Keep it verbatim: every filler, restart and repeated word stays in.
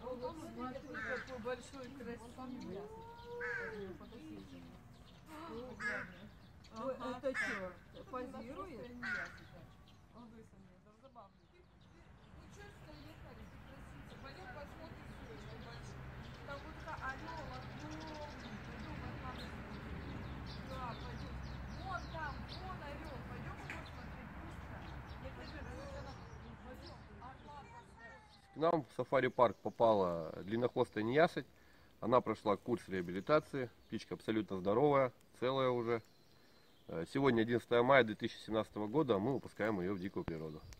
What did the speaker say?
Смотри, какой большой, красивый. Ой, это что, позирует? Пойдем посмотрим, что большой. Там вот такая орел огромный. Пойдем, мама. Да, пойдем. Вон там, вон орел. Пойдем его смотреть быстро. Я тебе пойдем. Орла посмотрим. К нам в сафари-парк попала длиннохвостая неясыть. Она прошла курс реабилитации. Птичка абсолютно здоровая, целая уже. Сегодня одиннадцатое мая две тысячи семнадцатого года, мы выпускаем ее в дикую природу.